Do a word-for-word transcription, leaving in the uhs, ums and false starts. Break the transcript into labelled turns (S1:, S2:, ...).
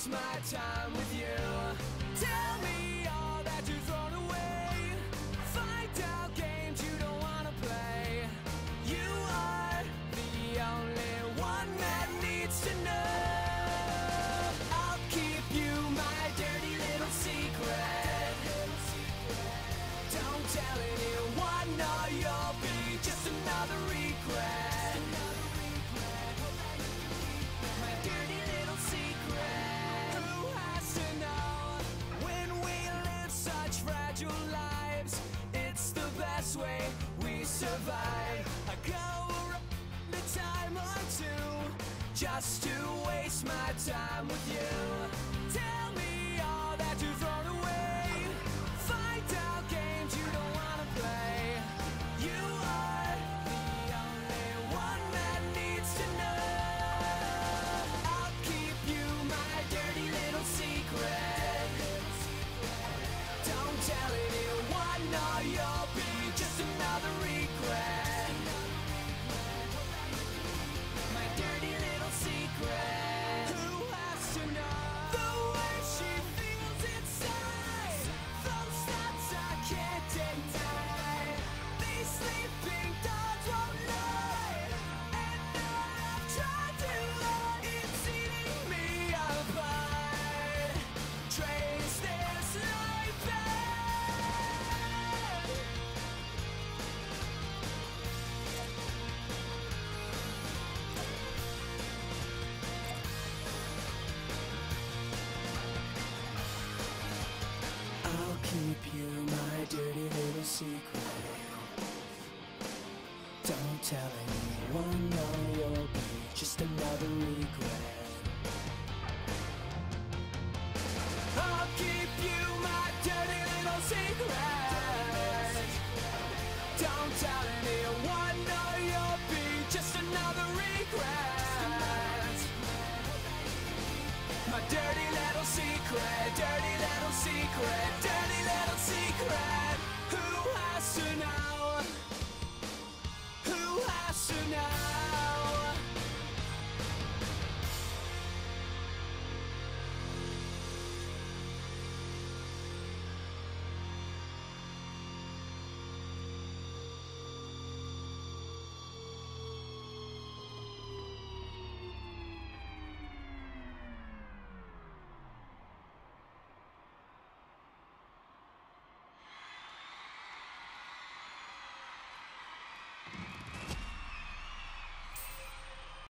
S1: waste my time with you. Tell me all that you've thrown away. Find out games you don't wanna play. You are the only one that needs to know. I'll keep you my dirty little secret. Don't tell anyone, or you'll be just another regret. My dirty little secret. Who has to know when we live such fragile lives? It's the best way we survive. I go around a time or two just to waste my time with you. Tell me all that you've thrown away. Find out games you don't wanna play. You are the only one that needs to know. I'll keep you my dirty little secret. Don't tell anyone, or you'll be just another regret. My dirty little secret. Who has to know the way she feels inside? Those thoughts I can't deny. These sleeping dogs won't lie, and all I've tried to hide, it's eating me apart. Trace this life back. I'll keep you my dirty little secret. Don't tell anyone, or you'll be just another regret. I'll keep you my dirty little secret. Don't tell anyone, or you'll be just another regret. My dirty little secret, dirty little secret, dirty little secret. Who has to know?